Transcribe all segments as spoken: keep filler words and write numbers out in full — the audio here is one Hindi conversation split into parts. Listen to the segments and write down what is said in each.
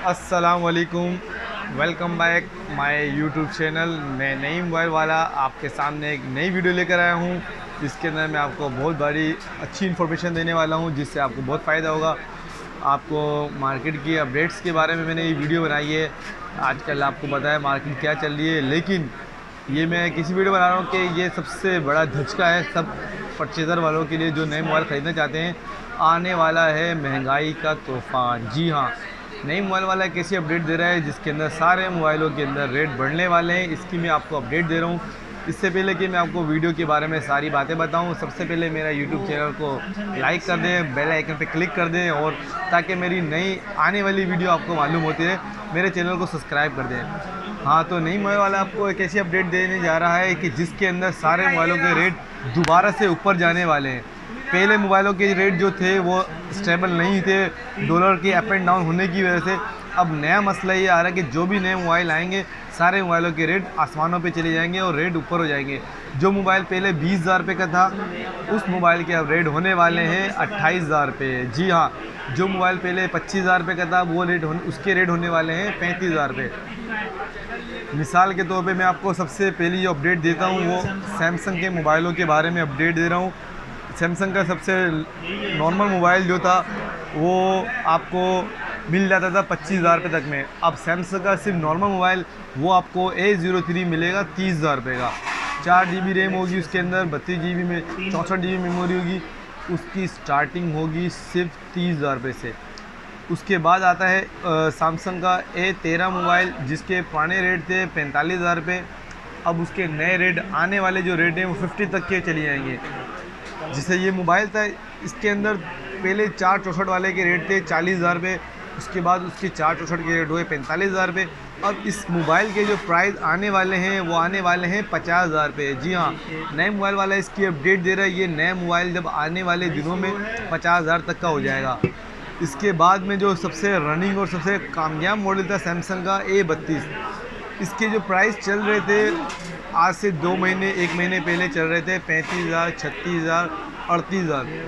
अस्सलाम वालेकुम, welcome back my YouTube channel. मैं नई मोबाइल वाला आपके सामने एक नई वीडियो लेकर आया हूँ, जिसके अंदर मैं आपको बहुत बड़ी अच्छी इन्फॉर्मेशन देने वाला हूँ, जिससे आपको बहुत फ़ायदा होगा। आपको मार्केट की अपडेट्स के बारे में मैंने ये वीडियो बनाई है। आजकल आपको पता है मार्केट क्या चल रही है, लेकिन ये मैं किसी वीडियो बना रहा हूँ कि ये सबसे बड़ा धचका है सब परचेज़र वालों के लिए जो नए मोबाइल ख़रीदना चाहते हैं। आने वाला है महंगाई का तूफ़ान। जी हाँ, नई मोबाइल वाला एक ऐसी अपडेट दे रहा है जिसके अंदर सारे मोबाइलों के अंदर रेट बढ़ने वाले हैं। इसकी मैं आपको अपडेट दे रहा हूँ। इससे पहले कि मैं आपको वीडियो के बारे में सारी बातें बताऊं, सबसे पहले मेरा यूट्यूब चैनल को लाइक कर दें, बेल आइकन पे क्लिक कर दें, और ताकि मेरी नई आने वाली वीडियो आपको मालूम होती है, मेरे चैनल को सब्सक्राइब कर दें। हाँ, तो नई मोबाइल वाला आपको एक ऐसी अपडेट देने जा रहा है कि जिसके अंदर सारे मोबाइलों के रेट दोबारा से ऊपर जाने वाले हैं। पहले मोबाइलों के रेट जो थे वो स्टेबल नहीं थे, डॉलर के अप एंड डाउन होने की वजह से। अब नया मसला ये आ रहा है कि जो भी नए मोबाइल आएंगे सारे मोबाइलों के रेट आसमानों पे चले जाएंगे और रेट ऊपर हो जाएंगे। जो मोबाइल पहले बीस हज़ार रुपये का था, उस मोबाइल के अब रेट होने वाले हैं अट्ठाईस हज़ार रुपये। जी हाँ, जो मोबाइल पहले पच्चीस हज़ार रुपये का था, वो रेट उसके रेट होने वाले हैं पैंतीस हज़ार रुपये। मिसाल के तौर पे मैं आपको सबसे पहली जो अपडेट देता हूँ वो सैमसंग के मोबाइलों के बारे में अपडेट दे रहा हूँ। सैमसंग का सबसे नॉर्मल मोबाइल जो था वो आपको मिल जाता था पच्चीस हज़ार रुपये तक में। अब सैमसंग का सिर्फ नॉर्मल मोबाइल वो आपको ए ज़ीरो थ्री मिलेगा तीस हज़ार रुपये का। चार जी बी रैम होगी उसके अंदर, बत्तीस जी बी में चौंसठ जी बी मेमोरी होगी। उसकी स्टार्टिंग होगी सिर्फ तीस हज़ार रुपये से। उसके बाद आता है सैमसंग का ए तेरह मोबाइल, जिसके पुराने रेट थे पैंतालीस हज़ार रुपये। अब उसके नए रेट आने वाले जो रेट हैं वो फिफ्टी तक के चले जाएंगे। जिससे ये मोबाइल था, इसके अंदर पहले चार चौंसठ वाले के रेट थे चालीस हज़ार रुपये, उसके बाद उसके चार चौंसठ के रेट हुए पैंतालीस हज़ार रुपये। अब इस मोबाइल के जो प्राइस आने वाले हैं वो आने वाले हैं पचास हज़ार रुपये। जी हाँ, नए मोबाइल वाला इसकी अपडेट दे रहा है। ये नया मोबाइल जब आने वाले दिनों में पचास हज़ार तक का हो जाएगा। इसके बाद में जो सबसे रनिंग और सबसे कामयाब मॉडल था सैमसंग का ए बत्तीस, इसके जो प्राइस चल रहे थे आज से दो महीने एक महीने पहले चल रहे थे पैंतीस हज़ार, छत्तीस हज़ार, अड़तीस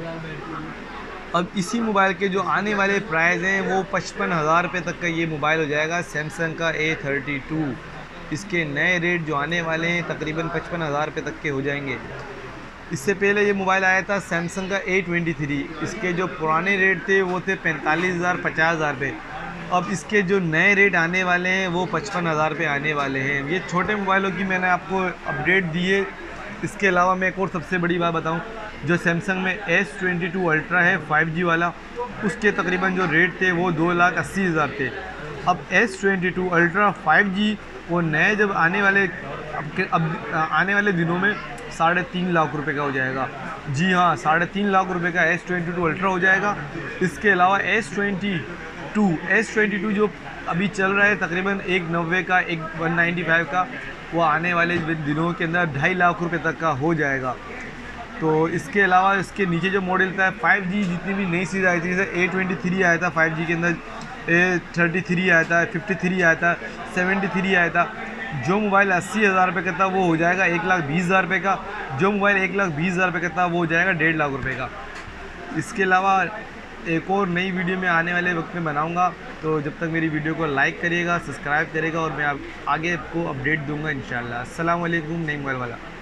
हज़ार। अब इसी मोबाइल के जो आने वाले प्राइस हैं वो पचपन हज़ार रुपये तक का ये मोबाइल हो जाएगा, सैमसंग का ए थर्टी टू। इसके नए रेट जो आने वाले हैं तकरीबन पचपन हज़ार रुपये तक के हो जाएंगे। इससे पहले ये मोबाइल आया था सैमसंग का ए ट्वेंटी थ्री, इसके जो पुराने रेट थे वो थे पैंतालीस हज़ार, पचास हज़ार रुपये। अब इसके जो नए रेट आने वाले हैं वो पचपन हज़ार रुपये आने वाले हैं। ये छोटे मोबाइलों की मैंने आपको अपडेट दी है। इसके अलावा मैं एक और सबसे बड़ी बात बताऊं, जो सैमसंग में एस ट्वेंटी टू अल्ट्रा है फाइव जी वाला, उसके तकरीबन जो रेट थे वो दो लाख अस्सी हज़ार थे। अब S twenty two ultra five G वो नए जब आने वाले अब, अब आने वाले दिनों में साढ़े तीन लाख रुपए का हो जाएगा। जी हाँ, साढ़े तीन लाख रुपए का एस ट्वेंटी टू अल्ट्रा हो जाएगा। इसके अलावा S twenty two S twenty two जो अभी चल रहा है तकरीबन एक नब्बे का, एक वन नाइन्टी फाइव का, वो आने वाले दिनों के अंदर ढाई लाख रुपए तक का हो जाएगा। तो इसके अलावा इसके नीचे जो मॉडल था फाइव जी जितनी भी नई चीज़ आई थी, जैसे ए ट्वेंटी थ्री आया था फाइव जी के अंदर, ए थर्टी थ्री आया था, फिफ्टी थ्री आया था, सेवेंटी थ्री आया था। जो मोबाइल अस्सी हज़ार रुपये का था वो हो जाएगा एक लाख बीस हज़ार रुपये का। जो मोबाइल एक लाख बीस हज़ार रुपये का था वो हो जाएगा डेढ़ लाख रुपये का। इसके अलावा एक और नई वीडियो में आने वाले वक्त में बनाऊंगा, तो जब तक मेरी वीडियो को लाइक करिएगा, सब्सक्राइब करिएगा, और मैं आप आगे आपको अपडेट दूंगा इंशाल्लाह। अस्सलाम वालेकुम। नई मोबाइल वाला।